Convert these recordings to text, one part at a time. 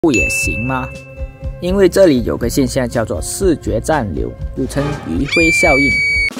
不也行吗？因为这里有个现象叫做视觉暂留，又称余晖效应。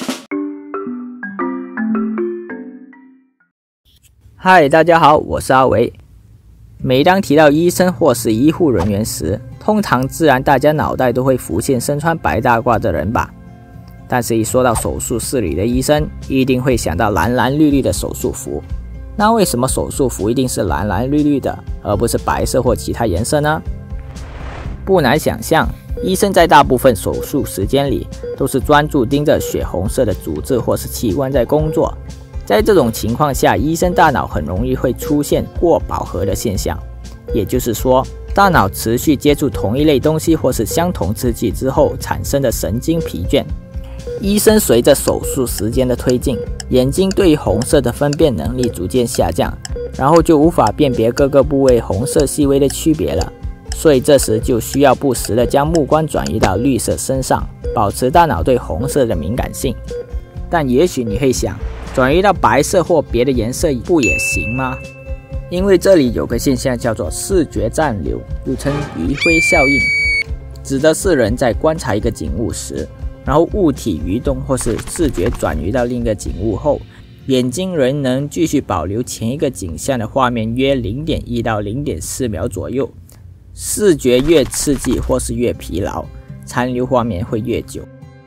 嗨，大家好，我是阿维。每当提到医生或是医护人员时，通常自然大家脑袋都会浮现身穿白大褂的人吧。但是一说到手术室里的医生，一定会想到蓝蓝绿绿的手术服。那为什么手术服一定是蓝蓝绿绿的，而不是白色或其他颜色呢？不难想象，医生在大部分手术时间里都是专注盯着血红色的组织或是器官在工作。在这种情况下，医生大脑很容易会出现过饱和的现象，也就是说，大脑持续接触同一类东西或是相同刺激之后产生的神经疲倦。医生随着手术时间的推进，眼睛对红色的分辨能力逐渐下降，然后就无法辨别各个部位红色细微的区别了。所以这时就需要不时地将目光转移到绿色身上，保持大脑对红色的敏感性。但也许你会想，转移到白色或别的颜色不也行吗？因为这里有个现象叫做视觉暂留，又称余晖效应，指的是人在观察一个景物时，然后物体移动或是视觉转移到另一个景物后，眼睛仍能继续保留前一个景象的画面约 0.1 到 0.4 秒左右。视觉越刺激或是越疲劳，残留画面会越久。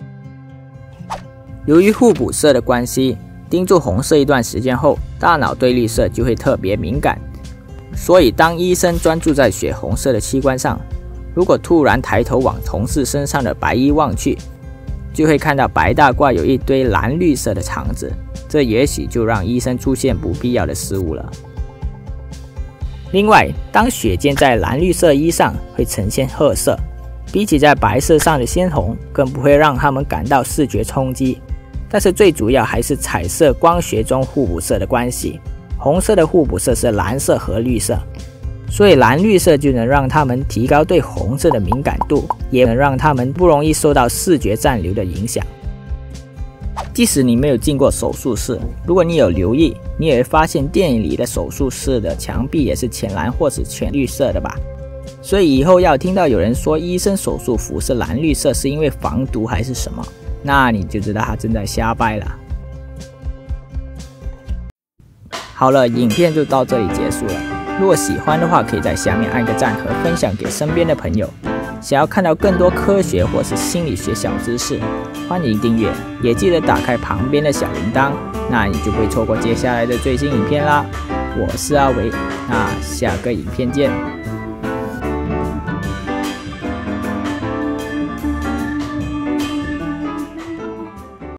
由于互补色的关系，盯住红色一段时间后，大脑对绿色就会特别敏感。所以当医生专注在血红色的器官上，如果突然抬头往同事身上的白衣望去，就会看到白大褂有一堆蓝绿色的肠子，这也许就让医生出现不必要的失误了。另外，当血溅在蓝绿色衣上会呈现褐色，比起在白色上的鲜红，更不会让他们感到视觉冲击。但是最主要还是彩色光学中互补色的关系，红色的互补色是蓝色和绿色，所以蓝绿色就能让他们提高对红色的敏感度，也能让他们不容易受到视觉暂留的影响。即使你没有进过手术室，如果你有留意，你也会发现电影里的手术室的墙壁也是浅蓝或是浅绿色的吧。所以以后要听到有人说医生手术服是蓝绿色是因为防毒还是什么，那你就知道他正在瞎掰了。好了，影片就到这里结束了。如果喜欢的话，可以在下面按个赞和分享给身边的朋友。想要看到更多科学或是心理学小知识，欢迎订阅，也记得打开旁边的小铃铛，那你就不会错过接下来的最新影片啦。我是阿维，那下个影片见。